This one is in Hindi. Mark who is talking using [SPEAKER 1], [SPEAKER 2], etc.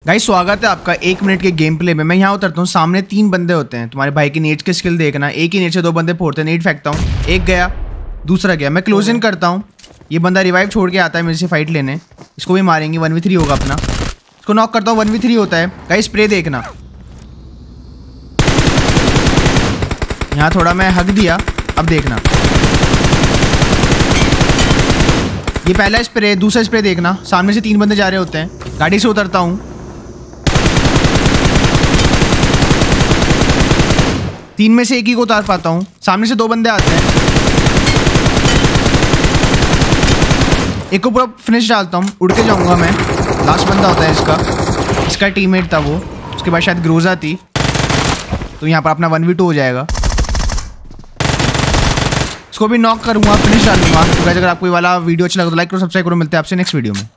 [SPEAKER 1] गाइस स्वागत है आपका 1 मिनट के गेम प्ले में। मैं यहाँ उतरता हूँ, सामने 3 बंदे होते हैं। तुम्हारे भाई की नेट की स्किल देखना, एक ही नेट से 2 बंदे फोड़ते हैं। नेट फेंकता हूँ, एक गया, दूसरा गया। मैं क्लोज इन करता हूँ, ये बंदा रिवाइव छोड़ के आता है मेरे से फाइट लेने। इसको भी मारेंगे, 1v3 होगा अपना। इसको नॉक करता हूँ, 1v3 होता है। गाइस स्प्रे देखना, यहाँ थोड़ा मैं हक दिया, अब देखना ये पहला स्प्रे, दूसरा स्प्रे देखना। सामने से 3 बंदे जा रहे होते हैं। गाड़ी से उतरता हूँ, 3 में से एक ही को उतार पाता हूँ। सामने से 2 बंदे आते हैं, एक को पूरा फिनिश डालता हूँ, उड़ के जाऊँगा मैं। लास्ट बंदा होता है इसका टीममेट था वो, उसके बाद शायद ग्रोजा थी, तो यहाँ पर अपना 1v2 हो जाएगा। इसको भी नॉक करूँगा, फिनिश डालूंगा। तो गाइस अगर आपको ये वाला वीडियो अच्छा लगा तो लाइक करो, सब्सक्राइब करो। मिलते हैं आपसे नेक्स्ट वीडियो में।